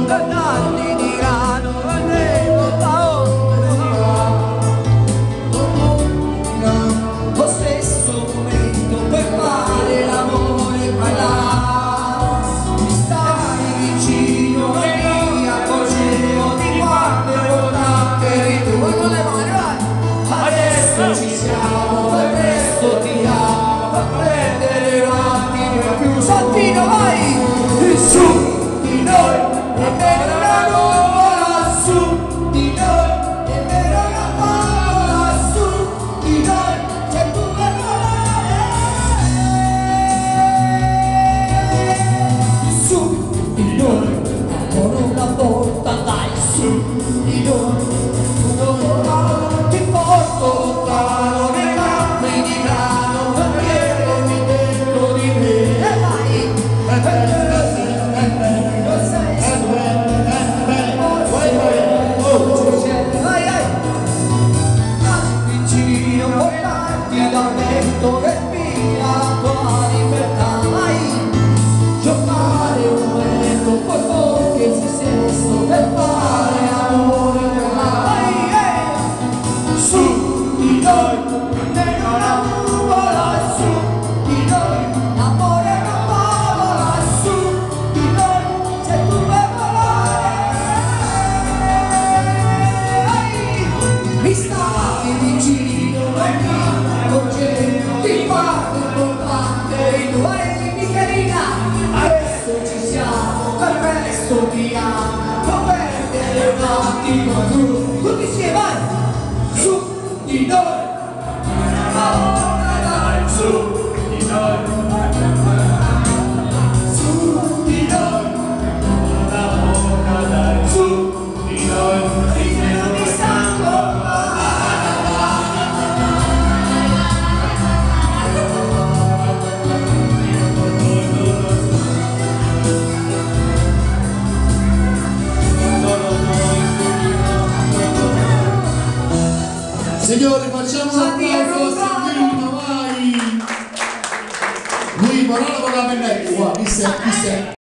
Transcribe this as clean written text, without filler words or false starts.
Tanti diranno lo stesso momento per fare l'amore ballare, mi stai vicino e mi accorgevo di quando eri tu con le mani, vai! Adesso ci siamo, per presto ti amo, a prendere un attimo in più. Santino, vai! Su di noi e per una nuvola, su di noi e per una nuvola, su di noi c'è tu per volare. Su di noi, ancora una volta, dai, su di noi, ti porto lontano nei campi di grano, perché mi dentro di me. E vai! Respira la tua libertà, vai, giocare un momento, poi poche se stesso per fare amore per vai, su di noi, nella una nuvola, su di noi, l'amore è una favola, su di noi, sei tu per volare, mi stavi vicino e mi accorgevo di quanto importante il tuo Michelina. Adesso ci siamo, per presto ti amo, non perdere un attimo tu. Tutti insieme, vai! Su di noi, dai, su di noi, su di noi, dai, su di noi, richiamo di sangue. Signori, facciamo un applauso a Sandrino, vai! Lui, ma non la vorrà vedere qua, chi sei?